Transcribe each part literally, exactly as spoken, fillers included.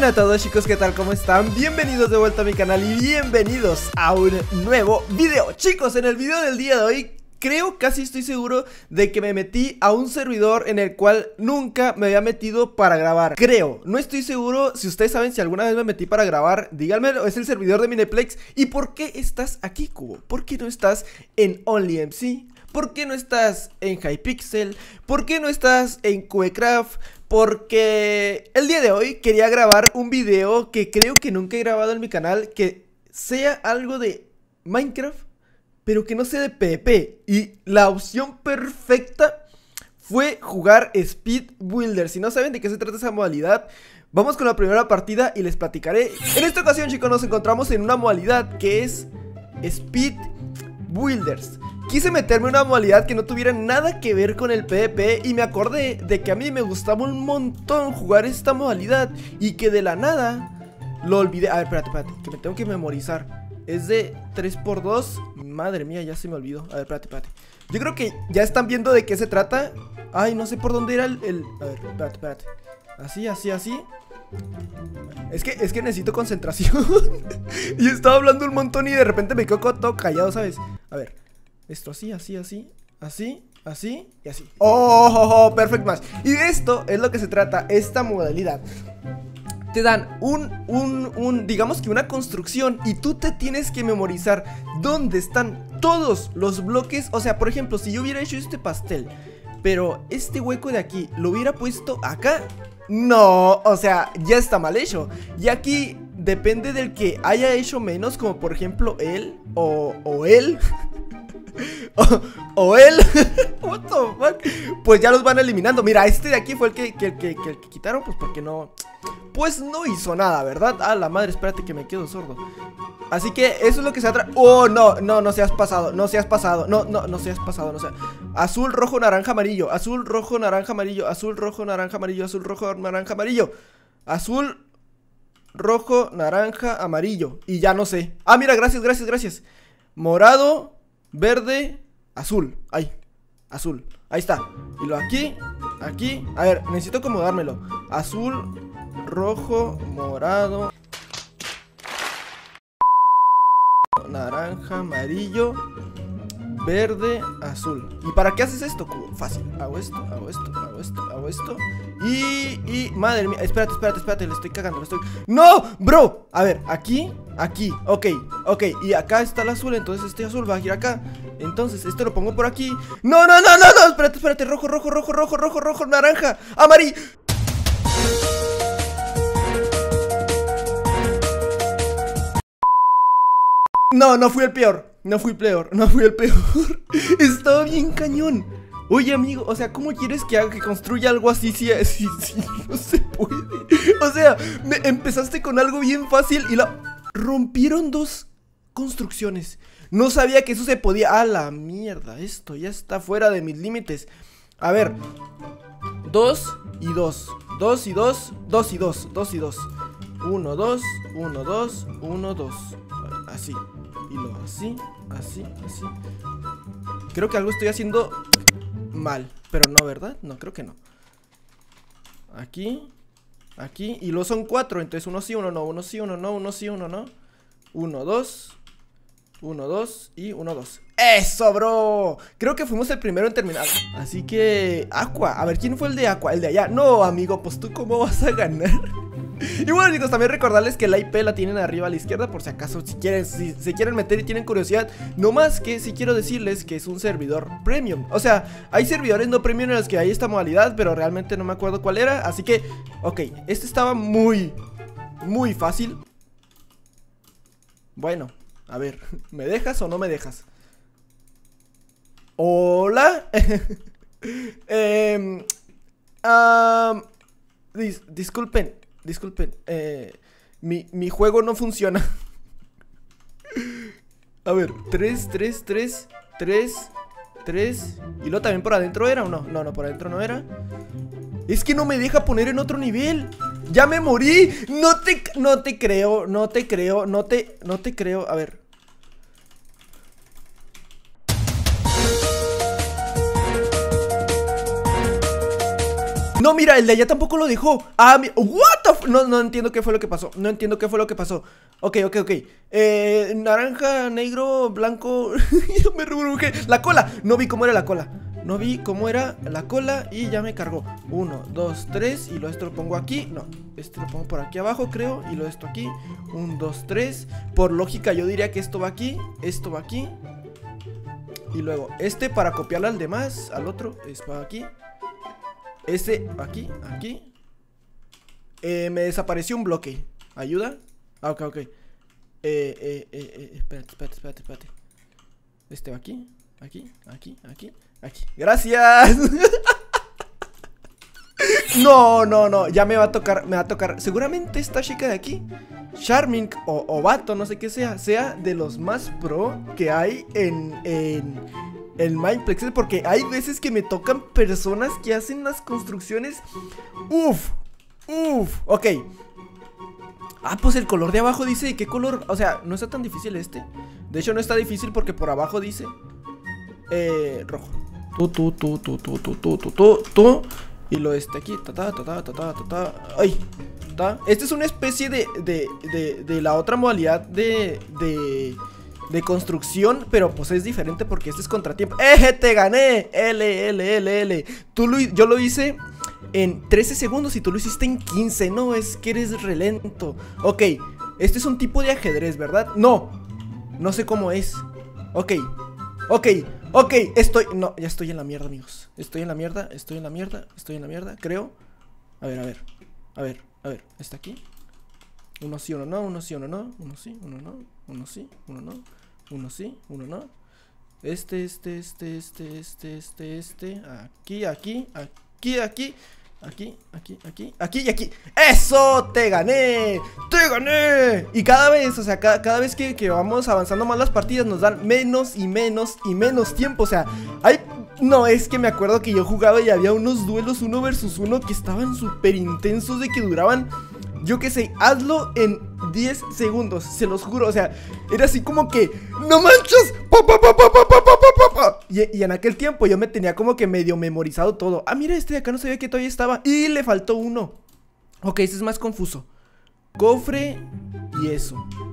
Hola a todos chicos, ¿qué tal? ¿Cómo están? Bienvenidos de vuelta a mi canal y bienvenidos a un nuevo video. Chicos, en el video del día de hoy creo, casi estoy seguro de que me metí a un servidor en el cual nunca me había metido para grabar. Creo, no estoy seguro. Si ustedes saben si alguna vez me metí para grabar, díganmelo. Es el servidor de Mineplex. ¿Y por qué estás aquí, Cubo? ¿Por qué no estás en OnlyMC? ¿Por qué no estás en Hypixel? ¿Por qué no estás en Cubecraft? Porque el día de hoy quería grabar un video que creo que nunca he grabado en mi canal, que sea algo de Minecraft, pero que no sea de PvP. Y la opción perfecta fue jugar Speed Builder. Si no saben de qué se trata esa modalidad, vamos con la primera partida y les platicaré. En esta ocasión, chicos, nos encontramos en una modalidad que es Speed Builders. Quise meterme en una modalidad que no tuviera nada que ver con el PvP y me acordé de que a mí me gustaba un montón jugar esta modalidad y que de la nada lo olvidé. A ver, espérate, espérate, que me tengo que memorizar. Es de tres por dos. Madre mía, ya se me olvidó. A ver, espérate, espérate. Yo creo que ya están viendo de qué se trata. Ay, no sé por dónde era el... el... A ver, espérate, espérate. Así, así, así. Es que, es que necesito concentración. Y estaba hablando un montón y de repente me quedo todo callado, ¿sabes? A ver, esto así, así, así, así, así y así. ¡Oh, oh, oh! Perfect match. Y de esto es lo que se trata esta modalidad. Te dan un, un, un, digamos que una construcción y tú te tienes que memorizar dónde están todos los bloques. O sea, por ejemplo, si yo hubiera hecho este pastel, pero este hueco de aquí lo hubiera puesto acá, no, o sea, ya está mal hecho. Y aquí depende del que haya hecho menos, como por ejemplo él o, o él o, o él. What the fuck? Pues ya los van eliminando. Mira, este de aquí fue el que, que, que, que, que quitaron, pues porque no... Pues no hizo nada, ¿verdad? Ah, la madre, espérate que me quedo sordo. Así que eso es lo que se trata. Oh, no, no, no seas pasado, no seas pasado. No, no, no seas pasado, no seas. Azul, rojo, naranja, amarillo. Azul, rojo, naranja, amarillo. Azul, rojo, naranja, amarillo. Azul, rojo, naranja, amarillo. Azul, rojo, naranja, amarillo. Y ya no sé. Ah, mira, gracias, gracias, gracias. Morado, verde, azul. Ahí, azul, ahí está. Y lo aquí, aquí. A ver, necesito acomodármelo. Azul, rojo, morado, naranja, amarillo, verde, azul. ¿Y para qué haces esto, Cubo? Fácil. Hago esto, hago esto, hago esto, hago esto. Y, y, madre mía, espérate, espérate, espérate, le estoy cagando, le estoy... ¡No! Bro, a ver, aquí, aquí, ok, ok. Y acá está el azul, entonces este azul va a ir acá. Entonces, esto lo pongo por aquí. ¡No, no, no, no, no! Espérate, espérate, rojo, rojo, rojo, rojo, rojo, rojo, naranja, amarillo. No, no fui el peor, no fui el peor, no fui el peor. Estaba bien cañón. Oye, amigo, o sea, ¿cómo quieres que haga, que construya algo así si, si, si no se puede? O sea, me, empezaste con algo bien fácil y la... Rompieron dos construcciones. No sabía que eso se podía. ¡A la mierda! Esto ya está fuera de mis límites. A ver, dos y dos, dos y dos, dos y dos, dos y dos. Uno, dos, uno, dos, uno, dos. Así. Y lo así, así, así. Creo que algo estoy haciendo mal, pero no, ¿verdad? No, creo que no. Aquí, aquí, y luego son cuatro. Entonces uno sí, uno no, uno sí, uno no, uno sí, uno no. Uno, dos, uno, dos y uno, dos. ¡Eso, bro! Creo que fuimos el primero en terminar. Así que... Aqua, a ver, ¿quién fue el de Aqua? El de allá. No, amigo, pues tú cómo vas a ganar. Y bueno, chicos, también recordarles que la I P la tienen arriba a la izquierda, por si acaso si quieren, si se quieren meter y tienen curiosidad. No más que sí quiero decirles que es un servidor premium. O sea, hay servidores no premium en los que hay esta modalidad, pero realmente no me acuerdo cuál era. Así que, ok, este estaba muy, muy fácil. Bueno, a ver, ¿me dejas o no me dejas? Hola. eh, um, dis disculpen. Disculpen, eh, mi, mi juego no funciona. A ver, tres, tres, tres, tres, tres. ¿Y luego también por adentro era o no? No, no, por adentro no era. Es que no me deja poner en otro nivel. ¡Ya me morí! No te, no te creo, no te creo, no te, no te creo. A ver. No, No, mira, el de allá tampoco lo dejó. Ah, mi... what the f... No, no entiendo qué fue lo que pasó. No entiendo qué fue lo que pasó. Ok, ok, ok. Eh, naranja, negro, blanco. Yo me rebrujé. La cola. No vi cómo era la cola. No vi cómo era la cola y ya me cargó. Uno, dos, tres. Y lo esto lo pongo aquí. No, este lo pongo por aquí abajo, creo. Y lo esto aquí. Un, dos, tres. Por lógica yo diría que esto va aquí. Esto va aquí. Y luego este para copiarle al demás. Al otro es para aquí. Este aquí, aquí. eh, Me desapareció un bloque. ¿Ayuda? Ah, ok, ok. Eh, eh, eh, eh, espérate, espérate, espérate, espérate. Este va aquí, aquí, aquí, aquí, aquí. ¡Gracias! No, no, no, ya me va a tocar, me va a tocar. Seguramente esta chica de aquí, Charming o, o Vato, no sé qué sea, sea de los más pro que hay en, en, en Mineplex. Porque hay veces que me tocan personas que hacen las construcciones. Uf, uf, ok. Ah, pues el color de abajo dice qué color. O sea, no está tan difícil este. De hecho no está difícil porque por abajo dice Eh, rojo. Tú, tú, tú, tú, tú, tú, tú, tú, tú, tú. Y lo este aquí, ta, ta, ta, ta, ta, ta, ta, ta. Ay, ta. Esta es una especie de, de, de, de la otra modalidad de, de, de construcción, pero pues es diferente porque este es contratiempo. ¡Eh, te gané! L, L, L, L. Tú lo, yo lo hice en trece segundos y tú lo hiciste en quince. No, es que eres relento. Ok, este es un tipo de ajedrez, ¿verdad? No, no sé cómo es. Ok, ok, ok, estoy... No, ya estoy en la mierda, amigos. Estoy en la mierda, estoy en la mierda, estoy en la mierda, creo. A ver, a ver, a ver, a ver, ¿está aquí? Uno sí, uno no, uno sí, uno no. Uno sí, uno no, uno sí, uno no. Uno sí, uno no. Este, este, este, este, este, este, este. Aquí, aquí, aquí, aquí. Aquí, aquí, aquí, aquí y aquí. ¡Eso! ¡Te gané! ¡Te gané! Y cada vez, o sea, cada, cada vez que, que vamos avanzando más las partidas nos dan menos y menos y menos tiempo. O sea, hay... No, es que me acuerdo que yo jugaba y había unos duelos uno versus uno que estaban súper intensos, de que duraban, yo qué sé, hazlo en diez segundos, se los juro. O sea, era así como que ¡no manches! ¡Pa, pa, pa, pa, pa, pa, pa, pa, pa! Y, y en aquel tiempo yo me tenía como que medio memorizado todo. Ah, mira, este de acá no sabía que todavía estaba. Y le faltó uno. Ok, este es más confuso. Cofre y eso.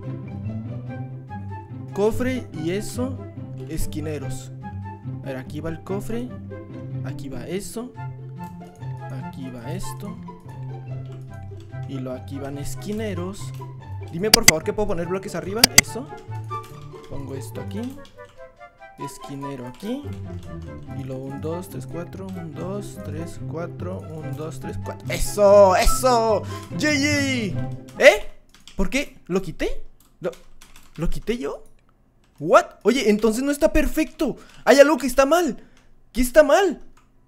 Cofre y eso. Esquineros. A ver, aquí va el cofre. Aquí va eso. Aquí va esto. Y lo aquí van esquineros. Dime por favor que puedo poner bloques arriba. Eso. Pongo esto aquí. Esquinero aquí. Y luego un, dos, tres, cuatro. Un, dos, tres, cuatro. Un, dos, tres, cuatro. ¡Eso! ¡Eso! ¡G G! ¿Eh? ¿Por qué? ¿Lo quité? ¿Lo, ¿lo quité yo? ¿What? Oye, entonces no está perfecto. Hay algo que está mal. ¿Qué está mal?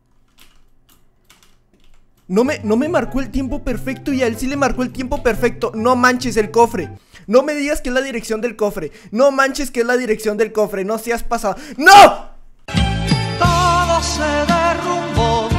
No me, no me marcó el tiempo perfecto y a él sí le marcó el tiempo perfecto. No manches el cofre. No me digas que es la dirección del cofre. No manches que es la dirección del cofre. No seas pasado. ¡No! Todo se derrumbó.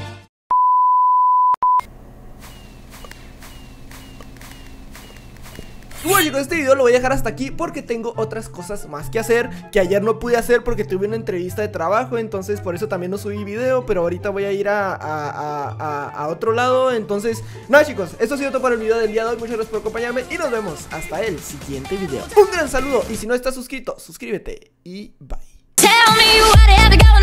Bueno, chicos, este video lo voy a dejar hasta aquí porque tengo otras cosas más que hacer, que ayer no pude hacer porque tuve una entrevista de trabajo. Entonces por eso también no subí video, pero ahorita voy a ir a, a, a, a, a otro lado. Entonces, nada, chicos, esto ha sido todo para el video del día de hoy. Muchas gracias por acompañarme y nos vemos hasta el siguiente video. Un gran saludo y si no estás suscrito, suscríbete y bye.